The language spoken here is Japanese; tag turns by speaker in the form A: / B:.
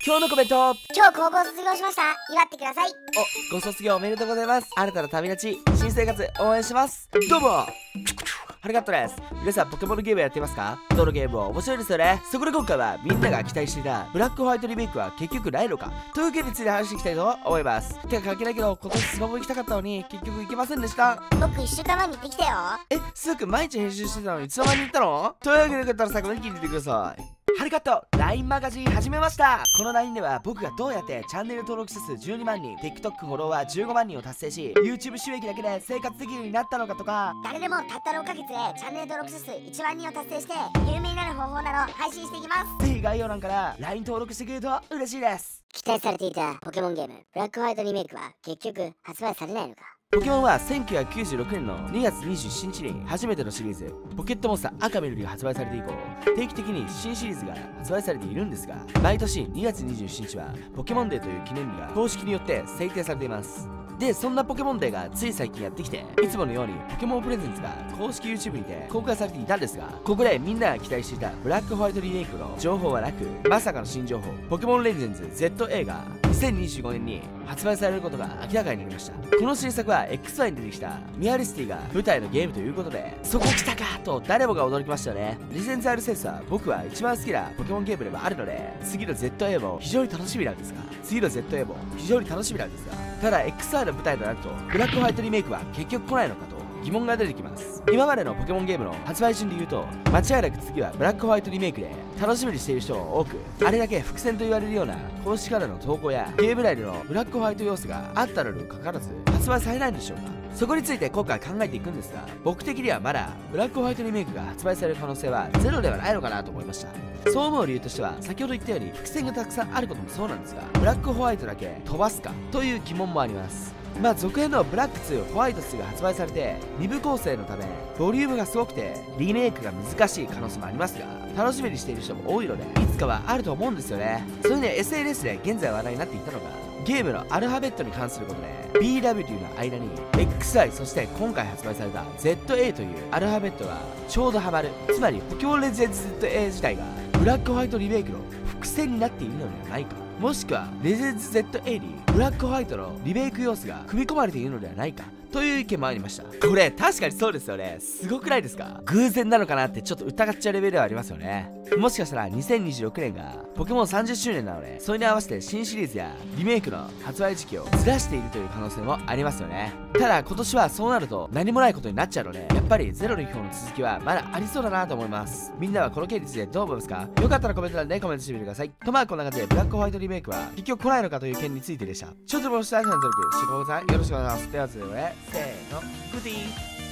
A: 今日のコメント。
B: 今日高校卒業しました。祝ってください。
A: ご卒業おめでとうございます。新たな旅立ち、新生活応援します。どうもハリガットです。皆さんポケモンのゲームやってますか？どのゲームも面白いですよね。そこで今回はみんなが期待していたブラックホワイトリメイクは結局ないのかという件について話していきたいと思います。てか関係ないけど、今年スノボ行きたかったのに結局行けませんでした。
B: 僕1週間前に行ってきたよ。
A: スーくん毎日編集してたのにいつの間に行ったの？というわけでよかったら最後まで聞いててください。ハリカット LINE マガジン始めました。この LINE では僕がどうやってチャンネル登録者数12万人 TikTok フォロワー15万人を達成し YouTube 収益だけで生活できるようになったのかとか、
B: 誰でもたった6ヶ月でチャンネル登録者数1万人を達成して有名になる方法など配信していきます。
A: ぜひ概要欄から LINE 登録してくれると嬉しいです。
B: 期待されていたポケモンゲームブラックホワイトリメイクは結局発売されないのか。
A: ポケモンは1996年の2月27日に初めてのシリーズポケットモンスター赤緑が発売されて以降、定期的に新シリーズが発売されているんですが、毎年2月27日はポケモンデーという記念日が公式によって制定されています。で、そんなポケモンデーがつい最近やってきて、いつものようにポケモンプレゼンツが公式 YouTube にて公開されていたんですが、ここでみんなが期待していたブラックホワイトリメイクの情報はなく、まさかの新情報ポケモンレジェンズ ZA が2025年に発売されることが明らかになりました。この新作は XY に出てきたミアリスティが舞台のゲームということで、そこ来たかと誰もが驚きましたよね。リゼンズ R センスは僕は一番好きなポケモンゲームでもあるので、次の ZA も非常に楽しみなんですが、ただ XR の舞台となるとブラックホワイトリメイクは結局来ないのかと疑問が出てきます。今までのポケモンゲームの発売順で言うと、間違いなく次はブラックホワイトリメイクで楽しみにしている人も多く、あれだけ伏線と言われるような公式からの投稿やゲーム内でのブラックホワイト要素があったのにもかかわらず発売されないんでしょうか。そこについて今回考えていくんですが、僕的にはまだブラックホワイトリメイクが発売される可能性はゼロではないのかなと思いました。そう思う理由としては、先ほど言ったように伏線がたくさんあることもそうなんですが、ブラックホワイトだけ飛ばすかという疑問もあります。続編のブラック2ホワイト2が発売されて2部構成のためボリュームがすごくてリメイクが難しい可能性もありますが、楽しみにしている人も多いのでいつかはあると思うんですよね。それで SNS で現在話題になっていたのが、ゲームのアルファベットに関することで BW の間に XI、 そして今回発売された ZA というアルファベットがちょうどハマる。つまりポケモンレジェンズ ZA 自体がブラックホワイトリメイクの伏線になっているのではないか、もしくはレジェンズ ZA にブラックホワイトのリメイク要素が組み込まれているのではないかという意見もありました。これ確かにそうですよね。すごくないですか？偶然なのかなってちょっと疑っちゃうレベルではありますよね。もしかしたら2026年がポケモン30周年なので、それに合わせて新シリーズやリメイクの発売時期をずらしているという可能性もありますよね。ただ今年はそうなると何もないことになっちゃうので、やっぱりゼロの表の続きはまだありそうだなと思います。みんなはこの件についてどう思いますか？よかったらコメント欄でコメントしてみてください。とこんな感じでブラックホワイトリメイクは結局来ないのかという件についてでした。ちょっともしたいチャンネル登録してください。よろしくお願いします。では続いてせーの、グッディー。